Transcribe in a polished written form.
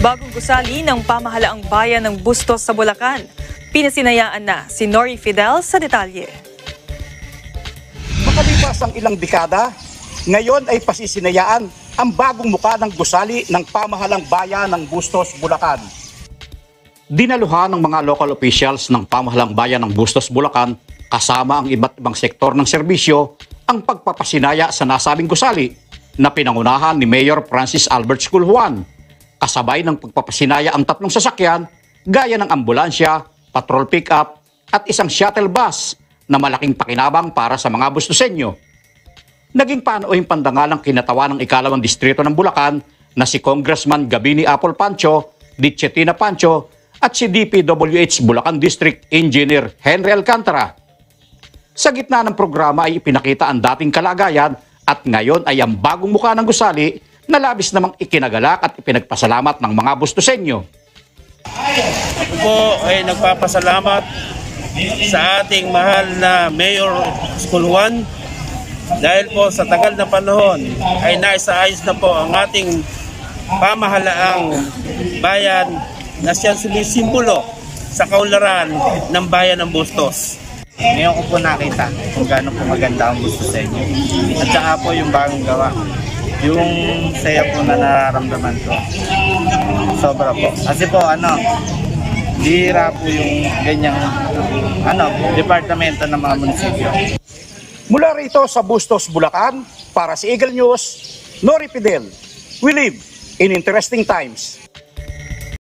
Bagong gusali ng pamahalaang bayan ng Bustos sa Bulacan. Pinasinayaan na si Nori Fidel sa detalye. Makalipas ang ilang dekada, ngayon ay pasisinayaan ang bagong mukha ng gusali ng pamahalang bayan ng Bustos, Bulacan. Dinaluhan ng mga local officials ng pamahalang bayan ng Bustos, Bulacan kasama ang iba't ibang sektor ng serbisyo ang pagpapasinaya sa nasabing gusali na pinangunahan ni Mayor Francis Albert Sculhuan. Kasabay ng pagpapasinaya ang tatlong sasakyan gaya ng ambulansya, patrol pickup at isang shuttle bus na malaking pakinabang para sa mga Bustosenyo. Naging panooy pandangal ang kinatawa ng ikalawang distrito ng Bulacan na si Congressman Gabini Apple Pancho, Ditchetina Pancho at si DPWH Bulacan District Engineer Henry Alcantara. Sa gitna ng programa ay ipinakita ang dating kalagayan at ngayon ay ang bagong mukha ng gusali na labis namang ikinagalak at ipinagpasalamat ng mga Bustosenyo. Ako po ay nagpapasalamat sa ating mahal na Mayor Sculhuan dahil po sa tagal na panahon ay naisaayos na po ang ating pamahalaang bayan na siyang sumisimbolo sa kaunlaran ng bayan ng Bustos. Ngayon ko po nakita kung gaano po maganda ang Bustosenyo. At saka po yung bagong gawa. Yung saya po na nararamdaman ko. Sobra po. Kasi po bihira po yung ganyang departamento ng mga munisipyo. Mula rito sa Bustos, Bulacan, para sa Eagle News, Nori Fidel. We live in interesting times.